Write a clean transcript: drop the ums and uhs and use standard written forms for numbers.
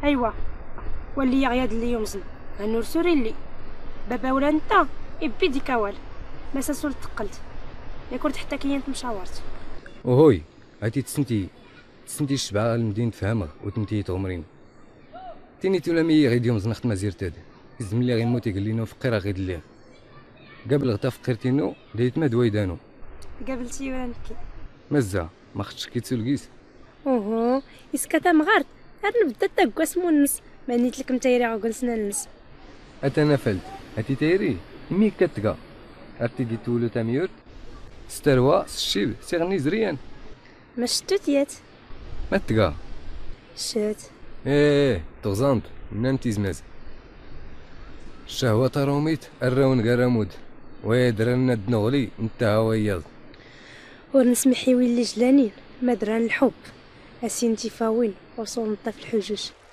ايوا واللي غياد اللي يومزن النور سوري اللي بابا ولا انت ابي ديكاوال ما ساسول تقلت يا كنت حتى كيانت مشاورت وهوي هاتي تسنتي الشبعه المدينه فهمها وتنتي تغمرين تيني تولا مي غيد يوم زنخت مازيرتاد يزم لي غيموت يقول لينا فقيره غيد الليل قبل غدا فقيرتينو دايت ما دويدانو قابلتي ولا نكي مزا ما خدتش كيتسو الكيس اوهو اسكا مغارت هاد نبدا تاكوا اسمو النس ما نيت لك نتا يري عقلسنا النس اتانا فلت هاتي تايري مي كتلقى عرفتي دي تولو تاميور ستروا الشيب سيغني زريان ما شتوتيات ما تلقى شات ايه تغزانت نانتي زماز الشهوة تروميت الرون قرامود ويدرنا دنغلي انتهى وياض ورنسمحي ويلي جلانين ما دران الحب اسين تيفاوين وصول نطا في الحجوج